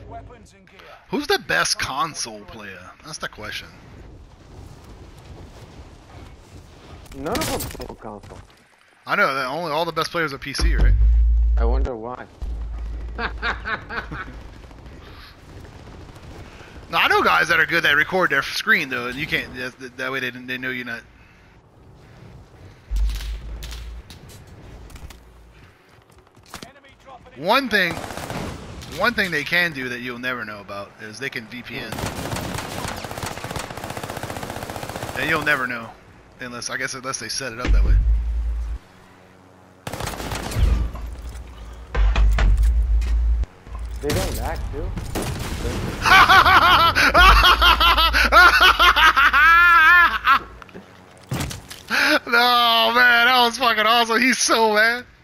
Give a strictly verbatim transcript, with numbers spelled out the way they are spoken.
Who's the best console player? That's the question. None of them play console. I know that only all the best players are P C, right? I wonder why. No, I know guys that are good that record their screen though, and you can't. That, that way they they know you're not. One thing, one thing they can do that you'll never know about is they can V P N, and you'll never know, unless I guess unless they set it up that way. They don't lag too. No man, that was fucking awesome. He's so mad.